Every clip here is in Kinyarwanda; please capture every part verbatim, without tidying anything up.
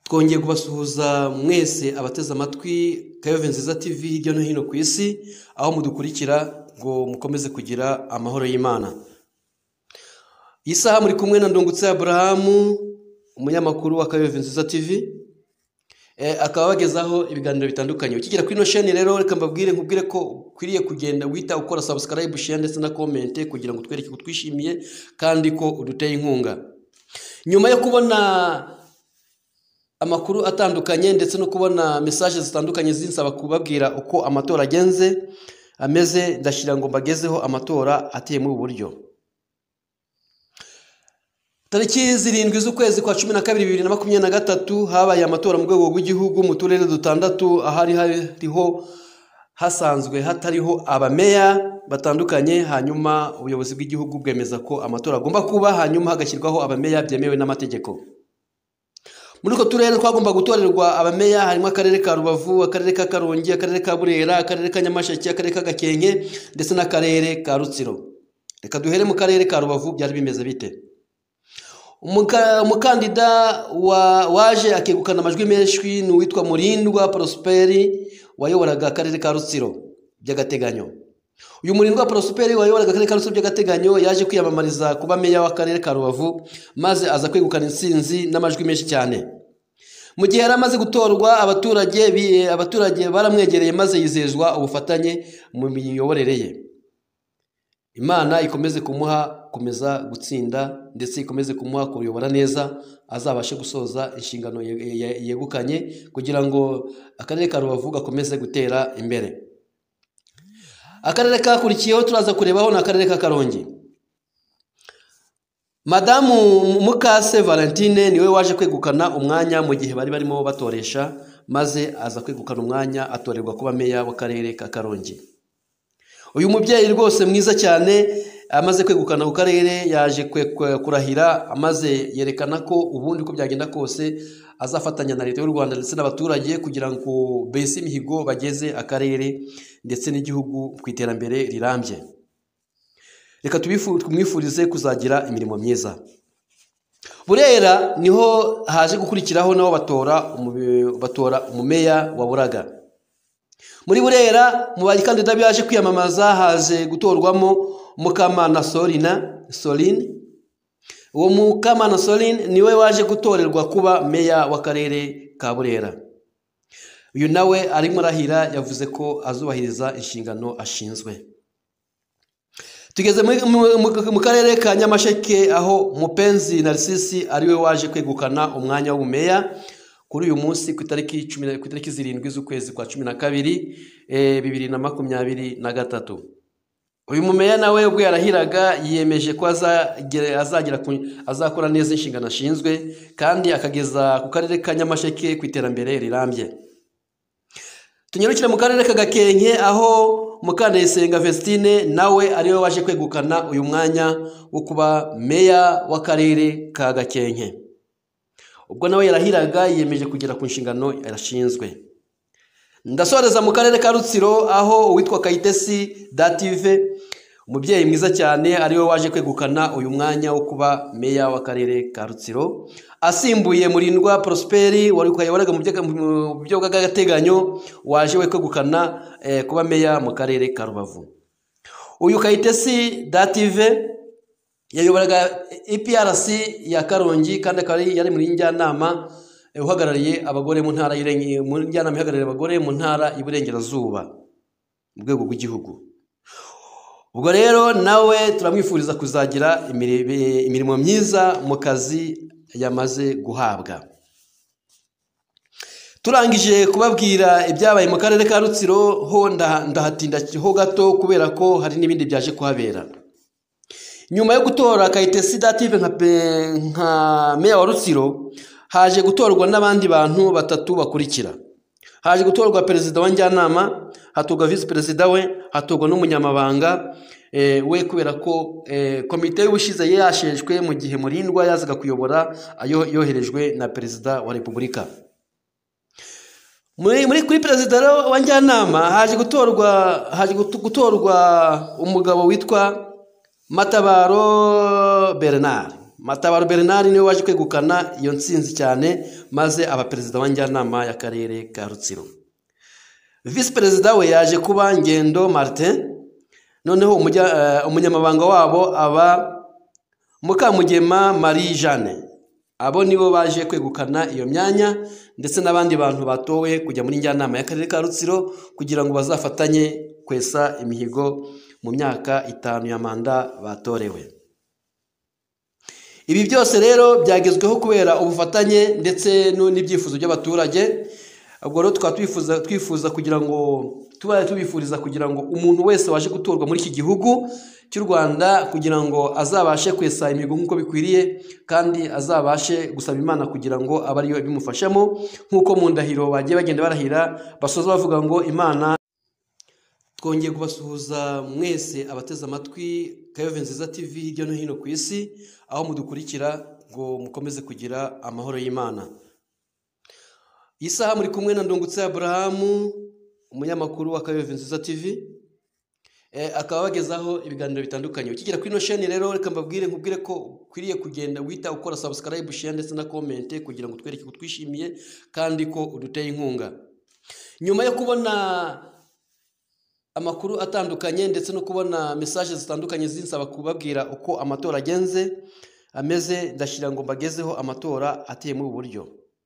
twongeye kubasuhuza mwese abateze amatwi Kayove Nziza T V hirya no hino ku isi, aho mudukurikira ngo mukomeze kugira amahoro y'Imana. Isaha muri kumwe na Ndungutse Abraham, umunyamakuru wa Kayove Nziza T V, eh akaba bagezaho ibiganiro bitandukanye. Ukigera kuri no chaîne rero reka mbabwire nkubwire ko ukwiriye kugenda wita ukora subscribe, share ndetse na comment kugira ngo twereke kutwishimiye kandi ko uduteye inkunga. Nyuma yo kubona amakuru atandukanye ndetse no kubona messages zitandukanye zinsaba kubabwira uko amatora agenze ameze, ndashira ngo mbagezeho amatora ateye mu buryo. Tariki zirindwi z'ukwezi kwa cumi na kabiri bibiri na makumyabiri na gatatu habaye amatora mu rwego rw'igihugu mu turere dutandatu, ahari hariho hasanzwe hatariho abameya batandukanye. Hanyuma ubuyobozi bw'igihugu bwemeza ko amatora agomba kuba, hanyuma hagashyirwaho abameya byemewe n'amategeko. Muri ko turere twagomba gutorerwa abameya harimo akarere ka Rubavu, akarere ka Karongi, akarere ka Burera, akarere ka Nyamasheke, akarere ka Gakenke ndetse n'akarere ka Rutsiro. Reka duhere mu karere ka Rubavu. Byari bimeze bite? Umukandida wa waje akegukana amajwi menshi ni uwitwa Murindwa Prosperi wayoboraga akarere ka Rutsiro by'agateganyo. Uyu Murindwa Prosperi wayoboraga akarere ka Rutsiro by'agateganyo yaje kwiyamamariza kuba meya w'akarere ka Rubavu, maze aza kwegukana intsinzi n'amajwi menshi cyane. Mu gihe yari amaze gutorwa, abaturage abaturage baramwegereye maze yizezwa ubufatanye mu miyoborere ye. Imana ikomeze kumuha komeza gutsinda ndetse ikomeze kumuha kuyobora neza, azabashe gusoza inshingano yegukanye kugira ngo akarere ka Rubavu gakomeze gutera imbere. Akarere kakurikiyeho turaza kurebaho na akarere ka Karongi. Madamu Mukase Valentine niwe waje kwegukana umwanya mu gihe bari barimo batoresha, maze aza kwegukana umwanya atorerwa kuba meya w'akarere ka Karongi. Uyu mubyeyi rwose mwiza cyane amaze kwegukana ku karere yaje kurahira, amaze yerekana ko ubundi ko byagenda kose azafatanya na leta y'u Rwanda ndetse n'abaturage kugira ngo bese imihigo bageze akarere ndetse n'igihugu ku iterambere rirambye. Reka tumwifurize kuzagira imirimo myiza. Burera niho haje gukurikiraho nabo batora batora umumeya wa Buraga. Muri Burera mu bakandida byaje kwiyamamaza haje gutorwamo Mukamana Solina Soline. Uwo Mukamana Soline niwe waje gutorerwa kuba meya w'akarere ka Burera. Uyu nawe arimo rahira yavuze ko azubahiriza inshingano ashinzwe. Tugeze mu karere ka Nyamasheke aho Mupenzi Narcisse ariwe waje kwegukana umwanya w'umeya kuri uyu munsi ku itariki cumi ku itariki zirindwi z'ukwezi kwa cumi na kabiri bibiri na makumyabiri na gatatu. Uyu mumeya nawe ubwo yarahiraga yiyemeje ko azagira azakora neza inshingano ashinzwe kandi akageza ku karere ka Nyamasheke ku iterambere rirambye. Tunyarukire mu karere ka Gakenke aho Mukandayisenga Vestine nawe ariwe waje kwegukana uyu mwanya wo kuba meya w'akarere ka Gakenke. Ubwo nawe yarahiraga yiyemeje kugera ku nshingano yarashinzwe. Ndasoreza mu karere ka Rutsiro aho uwitwa Kayitesi Dative, umubyeyi mwiza cyane, ariwe waje kwegukana uyu mwanya wo kuba meya w'akarere ka Rutsiro, asimbuye Murindwa Prosperi wari kuyoboraga mu byo bw'agateganyo, waje we kwegukana eh, kuba meya mu karere ka Rubavu. Uyu Kayitesi Dative yayoboraga E P R C ya Karongi kandi akari yari muri njyanama uhagarariye abagore mu ntara y'irengero mu njyanama ihagarariye abagore mu ntara y'Iburengerazuba mu rwego rw'igihugu. Ubwo rero nawe turamwifuriza kuzagira imirimo myiza mu kazi yamaze guhabwa. Turangije kubabwira ibyabaye mu karere ka Rutsiro ho ndahatinda ho gato kubera ko hari n'ibindi byaje kuhabera. Nyuma yo gutora Kayitesi Dative nka nka meya wa Rutsiro, haje gutorwa n'abandi bantu batatu bakurikira. Haje gutorwa perezida wa njyanama, hatorwa vice perezida we, hatorwa n'umunyamabanga e, we kubera ko e, komite y'ubushize yasheshwe mu gihe Murindwa yazaga kuyobora ayo yoherejwe na perezida wa Repubulika. Muri muri kuri perezida wa njyanama haje gutorwa haje gutorwa umugabo witwa Matabaro Bernard Matabaro Bernard niwe waje kwegukana iyo ntsinzi cyane maze aba perezida wa njyanama y'akarere ka Rutsiro. Vice perezida we yaje kuba Ngendo Martin, noneho umunyamabanga wabo aba Mukamugema Marie Jeanne. Abo nibo baje kwegukana iyo myanya ndetse n'abandi bantu batowe kujya muri njyanama y'akarere ka Rutsiro kugira ngo bazafatanye kwesa imihigo mu myaka itanu ya manda batorewe. Ibi byose rero byagezweho kubera ubufatanye ndetse n'ibyifuzo by'abaturage. Ubwo rero twatwifuza twifuza kugira ngo tubaye tubifuriza kugira ngo umuntu wese waje gutorwa muri iki gihugu cy'u Rwanda kugira ngo azabashe kwesa imihigo nk'uko bikwiriye kandi azabashe gusaba Imana kugira ngo abe ariyo ibimufashamo nk'uko mu ndahiro bagiye bagenda barahira basoza bavuga ngo Imana. Twongeye kubasuhuza mwese abateze amatwi Kayove Nziza T V hirya no hino ku isi aho mudukurikira, ngo mukomeze kugira amahoro y'Imana. Isaha muri kumwe na Ndungutse Abrahamu, umunyamakuru wa Kayove Nziza T V, eh akaba bagezaho ibiganiro bitandukanye. Ukigera kuri no chaîne rero reka mbabwire nkubwire ko ukwiriye kugenda wita ukora subscribe, share ndetse na comment kugira ngo twereke ko twishimiye kandi ko uduteye inkunga. Nyuma yo kubona amakuru atandukanye ndetse no kubona messages zitandukanye zinsaba kubabwira uko amatora agenze ameze, ndashira ngo mbagezeho amatora ateye mu buryo.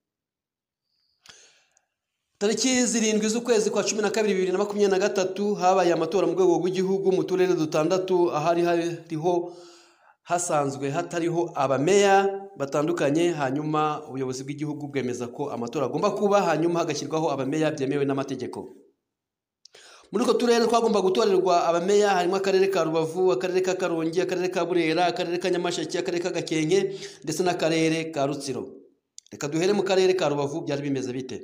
Tariki zirindwi z'ukwezi kwa cumi na kabiri bibiri na makumyabiri na gatatu habaye amatora mu rwego rw'igihugu mu turere dutandatu ahari hariho hasanzwe hatariho abameya batandukanye. Hanyuma ubuyobozi bw'igihugu bwemeza ko amatora agomba kuba, hanyuma hagashyirwaho abameya byemewe n'amategeko. Muri ko turere twagomba gutorerwa abameya harimo akarere ka Rubavu, akarere ka Karongi, akarere ka Burera, akarere ka Nyamasheke, akarere ka Gakenke ndetse n'akarere ka Rutsiro. Reka duhere mu karere ka Rubavu byari bimeze bite.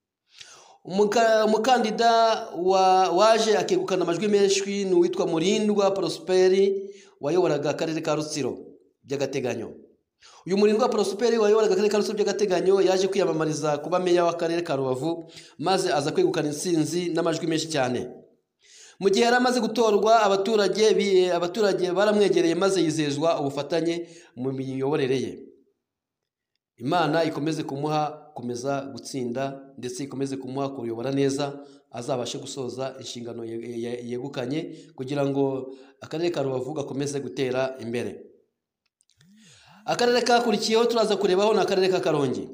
Umukandida wa waje akegukana amajwi menshi ni uwitwa Murindwa Prosperi wayoboraga akarere ka Rutsiro by'agateganyo. Uyu Murindwa Prosperi wayoboraga akarere ka Rutsiro by'agateganyo yaje kwiyamamariza kuba meya w'akarere ka Rubavu maze aza kwegukana intsinzi n'amajwi menshi cyane. Mu gihe yaramaze gutorwa abaturage abaturage baramwegereye maze yizezwa ubufatanye mu miyoborere ye. Imana ikomeze kumuha kumeza gutsinda ndetse ikomeze kumuha kuyobora neza, azabashe gusoza inshingano yegukanye kugira ngo akarere ka Rubavu gakomeze gutera imbere. Akarere kakurikiyeho turaza kurebaho na akarere ka Karongi.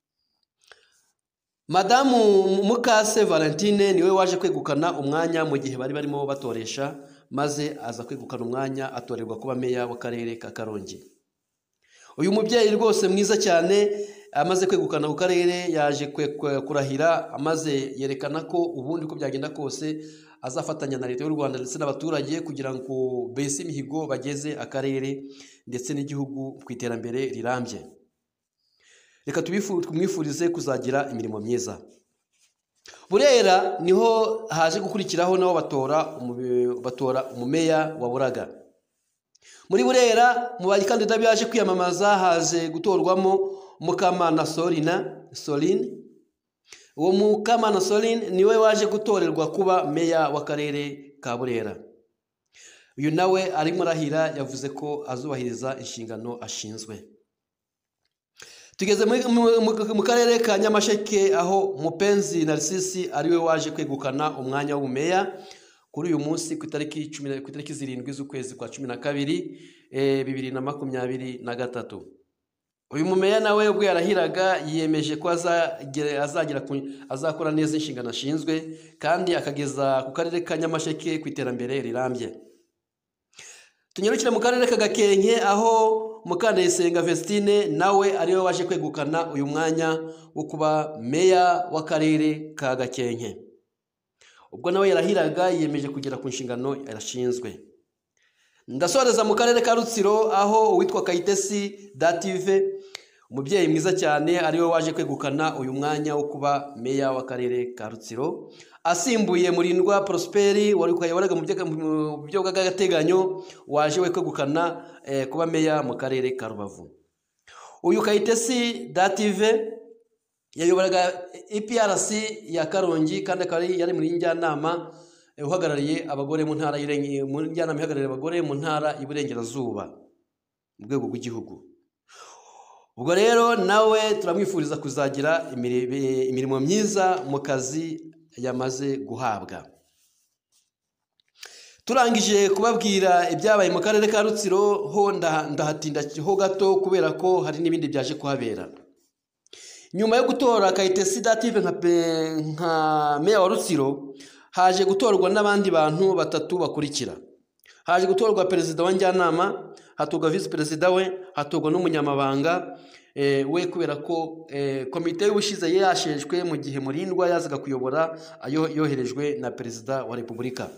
Madamu Mukase Valentine niwe waje kwegukana umwanya mu gihe bari barimo batoresha maze aza kwegukana umwanya atorerwa kuba meya w'akarere ka Karongi. Uyu mubyeyi rwose mwiza cyane amaze kwegukana ku karere yaje kurahira amaze yerekana ko ubundi ko byagenda kose azafatanya na leta y'u Rwanda ndetse n'abaturage kugira ngo bese imihigo bageze akarere ndetse n'igihugu ku iterambere rirambye. Reka tumwifurize kuzagira imirimo myiza. Burera niho haje gukurikiraho nabo batora batora umumeya wa Buraga. Muri Burera mu bakandida byaje kwiyamamaza haje gutorwamo Mukamana Solina Soline. Uwo Mukamana Soline niwe waje gutorerwa kuba meya w'akarere ka Burera. Uyu nawe arimo rahira yavuze ko azubahiriza inshingano ashinzwe. Tugeze mu karere ka Nyamasheke aho Mupenzi Narcisse ariwe waje kwegukana umwanya w'umeya kuri uyu munsi ku itariki cumi ku itariki zirindwi z'ukwezi kwa cumi na kabiri bibiri na makumyabiri na gatatu. Uyu mumeya nawe ubwo yarahiraga yiyemeje ko azagira azakora neza inshingano ashinzwe kandi akageza ku karere ka Nyamasheke ku iterambere rirambye. Tunyarukira mu karere ka Gakenke aho Mukandayisenga Vestine nawe ariwe waje kwegukana uyu mwanya wo kuba meya w'akarere ka Gakenke. Ubwo nawe yarahiraga yiyemeje kugera ku nshingano yarashinzwe. Ndasoreza mu karere ka Rutsiro aho uwitwa Kayitesi Dative umubyeyi mwiza cyane ariwe waje kwegukana uyu mwanya wo kuba meya w'akarere ka Rutsiro asimbuye Murindwa Prosperi wari kuyoboraga mu byo bw'agateganyo waje we kwegukana eh, kuba meya mu karere ka Rubavu. Uyu Kayitesi Dative yayoboraga E P R C ya Karongi kandi akari yari muri njyanama uhagarariye abagore mu ntara y'irenge mu njyanama ihagarariye abagore mu ntara y'Iburengerazuba mu rwego rw'igihugu. ubwo rero nawe turamwifuriza kuzagira imirimo myiza mu kazi yamaze guhabwa. Turangije kubabwira ibyabaye mu karere ka Rutsiro ho ndahatinda ho gato kubera ko hari n'ibindi byaje kuhabera. Nyuma yo gutora Kayitesi Dative nka nka meya wa Rutsiro, haje gutorwa n'abandi bantu batatu bakurikira. Haje gutorwa perezida wa Njyanama, hatorwa vice perezida we, hatorwa n'umunyamabanga e, we kubera ko e, komite y'ubushize yasheshwe mu gihe Murindwa yazaga kuyobora ayo yoherejwe na perezida wa Repubulika.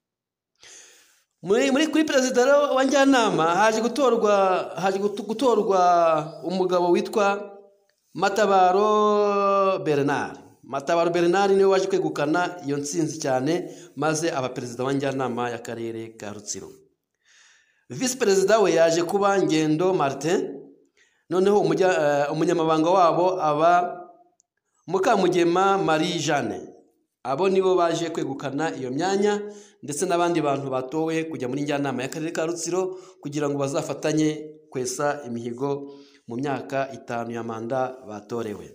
Muri muri kuri perezida wa Njyanama haje gutorwa haje gutorwa umugabo witwa Matabaro Bernard. Matabaro Bernard niwe waje kwegukana iyo ntsinzi cyane, maze aba perezida wa Njyanama y'akarere ka Rutsiro. Vice perezida we yaje kuba Ngendo Martin, noneho umunyamabanga wabo aba Mukamugema Marie Jeanne. Abo nibo baje kwegukana iyo myanya, ndetse n'abandi bantu batowe kujya muri Njyanama y'akarere ka Rutsiro kugira ngo bazafatanye kwesa imihigo mu myaka itanu ya manda batorewe.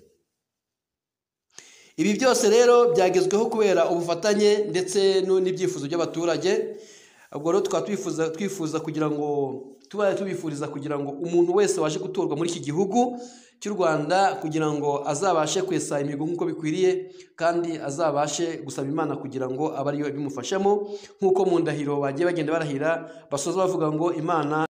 Ibi byose rero byagezweho kubera ubufatanye ndetse n'ibyifuzo by'abaturage. Ubwo rero twatwifuza twifuza kugira ngo tubaye tubifuriza kugira ngo umuntu wese waje gutorwa muri iki gihugu cy'u Rwanda kugira ngo azabashe kwesa imihigo nk'uko bikwiriye, kandi azabashe gusaba Imana kugira ngo abe ariyo bimufashamo, nk'uko mu ndahiro bagiye bagenda barahira basoza bavuga ngo Imana